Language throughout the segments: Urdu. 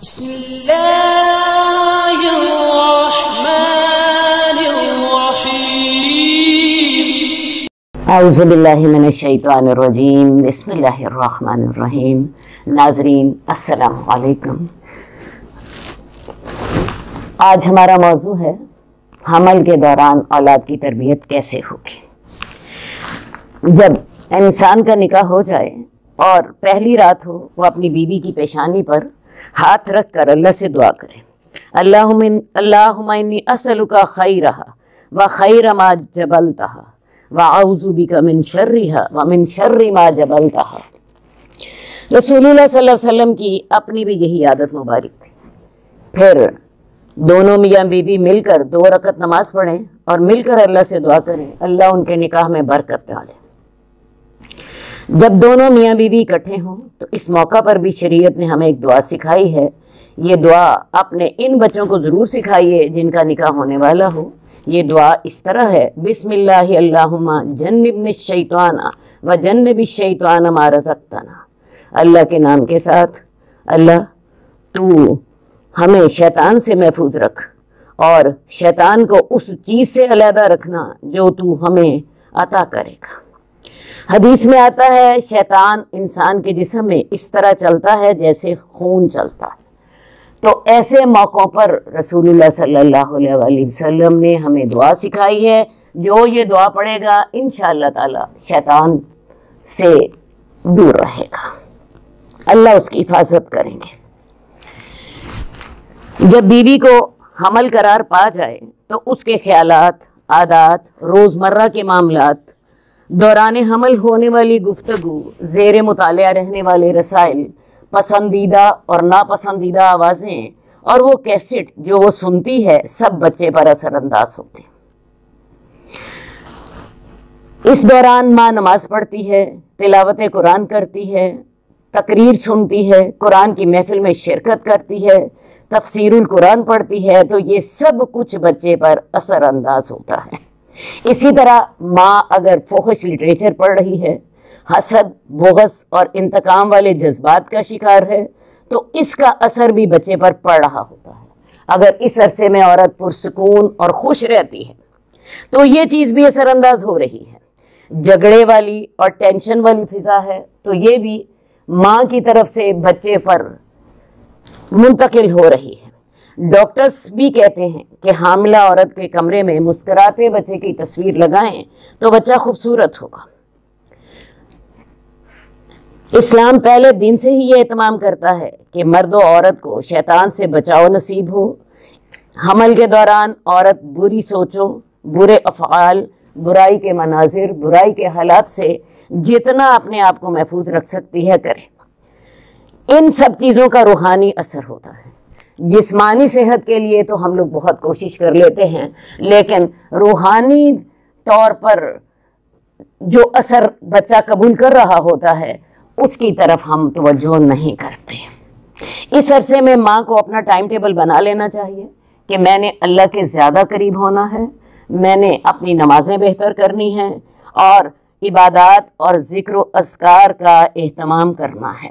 بسم اللہ الرحمن الرحیم۔ اعوذ باللہ من الشیطان الرجیم، بسم اللہ الرحمن الرحیم۔ ناظرین السلام علیکم۔ آج ہمارا موضوع ہے حمل کے دوران اولاد کی تربیت کیسے ہوگی۔ جب انسان کا نکاح ہو جائے اور پہلی رات ہو، وہ اپنی بیوی کی پیشانی پر ہاتھ رکھ کر اللہ سے دعا کرے، اللہم انی اسألک خیرہا وخیر ما جبلتہا وَأَعُوذُ بِكَ مِن شَرِّهَا وَمِن شَرِّ مَا جَبَلْتَهَا۔ رسول اللہ صلی اللہ علیہ وسلم کی اپنی بھی یہی عادت مبارک تھی۔ پھر دونوں میاں بیوی مل کر 2 رکعت نماز پڑھیں اور مل کر اللہ سے دعا کریں، اللہ ان کے نکاح میں برکت ڈالے۔ جب دونوں میاں بیوی اکٹھے ہوں تو اس موقع پر بھی شریعت نے ہمیں ایک دعا سکھائی ہے۔ یہ دعا اپنے ان بچوں کو ضرور سکھائیے جن کا نکاح ہونے والا ہو۔ یہ دعا اس طرح ہے، بسم اللہ اللہم جنبنی الشیطان وجنب الشیطان ما رزقتنا۔ اللہ کے نام کے ساتھ، اللہ تو ہمیں شیطان سے محفوظ رکھ اور شیطان کو اس چیز سے علیحدہ رکھنا جو تو ہمیں عطا کرے گا۔ حدیث میں آتا ہے شیطان انسان کے جسم میں اس طرح چلتا ہے جیسے خون چلتا ہے۔ تو ایسے موقعوں پر رسول اللہ صلی اللہ علیہ وآلہ وسلم نے ہمیں دعا سکھائی ہے، جو یہ دعا پڑھے گا انشاءاللہ تعالی شیطان سے دور رہے گا، اللہ اس کی حفاظت کریں گے۔ جب بیوی کو حمل قرار پا جائے تو اس کے خیالات، عادات، روزمرہ کے معاملات، دوران حمل ہونے والی گفتگو، زیر مطالعہ رہنے والے رسائل، پسندیدہ اور ناپسندیدہ آوازیں اور وہ کیسٹ جو وہ سنتی ہے، سب بچے پر اثر انداز ہوتے ہیں۔ اس دوران ماں نماز پڑھتی ہے، تلاوت قرآن کرتی ہے، تقریر سنتی ہے، قرآن کی محفل میں شرکت کرتی ہے، تفسیر القرآن پڑھتی ہے، تو یہ سب کچھ بچے پر اثر انداز ہوتا ہے۔ اسی طرح ماں اگر فحش لٹریچر پڑھ رہی ہے، حسد، بغض اور انتقام والے جذبات کا شکار ہے، تو اس کا اثر بھی بچے پر پڑ رہا ہوتا ہے۔ اگر اس عرصے میں عورت پرسکون اور خوش رہتی ہے تو یہ چیز بھی اثر انداز ہو رہی ہے۔ جھگڑے والی اور ٹینشن والی فضا ہے تو یہ بھی ماں کی طرف سے بچے پر منتقل ہو رہی ہے۔ ڈاکٹرز بھی کہتے ہیں کہ حاملہ عورت کے کمرے میں مسکراتے بچے کی تصویر لگائیں تو بچہ خوبصورت ہوگا۔ اسلام پہلے دن سے ہی یہ اہتمام کرتا ہے کہ مرد و عورت کو شیطان سے بچاؤ نصیب ہو۔ حمل کے دوران عورت بری سوچوں، برے افعال، برائی کے مناظر، برائی کے حالات سے جتنا اپنے آپ کو محفوظ رکھ سکتی ہے کرے۔ ان سب چیزوں کا روحانی اثر ہوتا ہے۔ جسمانی صحت کے لیے تو ہم لوگ بہت کوشش کر لیتے ہیں، لیکن روحانی طور پر جو اثر بچہ قبول کر رہا ہوتا ہے اس کی طرف ہم توجہ نہیں کرتے۔ اس عرصے میں ماں کو اپنا ٹائم ٹیبل بنا لینا چاہیے کہ میں نے اللہ کے زیادہ قریب ہونا ہے، میں نے اپنی نمازیں بہتر کرنی ہیں اور عبادات اور ذکر و اذکار کا اہتمام کرنا ہے۔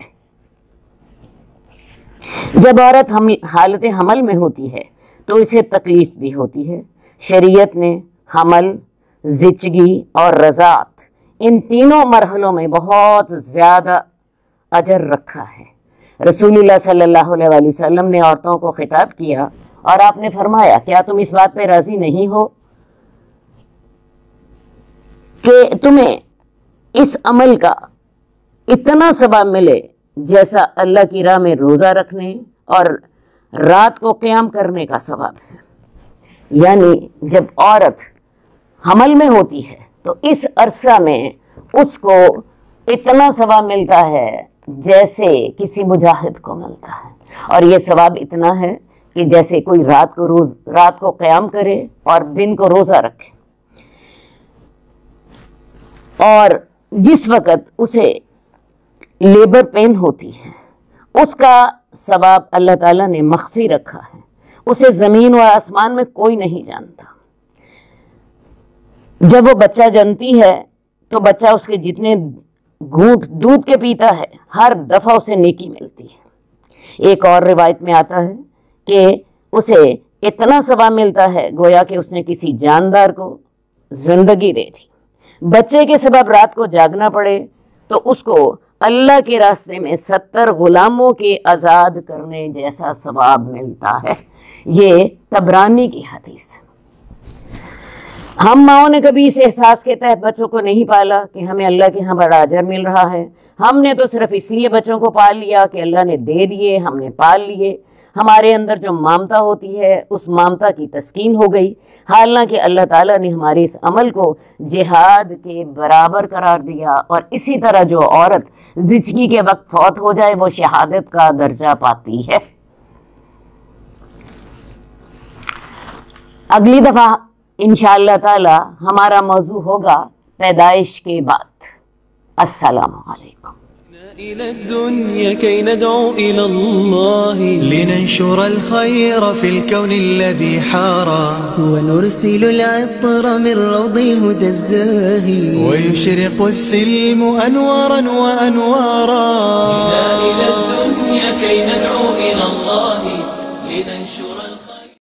جب عورت حالت حمل میں ہوتی ہے تو اسے تکلیف بھی ہوتی ہے۔ شریعت نے حمل، زچگی اور رضاعت ان تینوں مرحلوں میں بہت زیادہ اجر رکھا ہے۔ رسول اللہ صلی اللہ علیہ وآلہ وسلم نے عورتوں کو خطاب کیا اور آپ نے فرمایا، کیا تم اس بات پہ راضی نہیں ہو کہ تمہیں اس عمل کا اتنا ثواب ملے جیسا اللہ کی راہ میں روزہ رکھنے اور رات کو قیام کرنے کا ثواب ہے؟ یعنی جب عورت حمل میں ہوتی ہے تو اس عرصہ میں اس کو اتنا ثواب ملتا ہے جیسے کسی مجاہد کو ملتا ہے، اور یہ ثواب اتنا ہے کہ جیسے کوئی رات کو قیام کرے اور دن کو روزہ رکھے۔ اور جس وقت اسے لیبر پین ہوتی ہے اس کا ثواب اللہ تعالیٰ نے مخفی رکھا ہے، اسے زمین و آسمان میں کوئی نہیں جانتا۔ جب وہ بچہ جنتی ہے تو بچہ اس کے جتنے گھونٹ دودھ کے پیتا ہے ہر دفعہ اسے نیکی ملتی ہے۔ ایک اور روایت میں آتا ہے کہ اسے اتنا ثواب ملتا ہے گویا کہ اس نے کسی جاندار کو زندگی دے دی۔ بچے کے سبب رات کو جاگنا پڑے تو اس کو اللہ کے راستے میں 70 غلاموں کے آزاد کرنے جیسا ثواب ملتا ہے۔ یہ طبرانی کی حدیث۔ ہم ماؤں نے کبھی اس احساس کے تحت بچوں کو نہیں پالا کہ ہمیں اللہ کے ہاں بڑا اجر مل رہا ہے۔ ہم نے تو صرف اس لیے بچوں کو پال لیا کہ اللہ نے دے دیے، ہم نے پال لیے۔ ہمارے اندر جو ممتا ہوتی ہے اس ممتا کی تسکین ہو گئی، حالانکہ اللہ تعالیٰ نے ہمارے اس عمل کو جہاد کے برابر قرار دیا، اور اسی طرح جو عورت زچگی کے وقت فوت ہو جائے وہ شہادت کا درجہ پاتی ہے۔ اگلی دفعہ انشاءاللہ تعالی ہمارا موضوع ہوگا پیدائش کے بعد۔ السلام علیکم۔ إلى الدنيا كي ندعو إلى الله لننشر الخير في الكون الذي حارى ونرسل العطر من روض الهدى الزاهي ويشرق السلم أنوارا وأنوارا.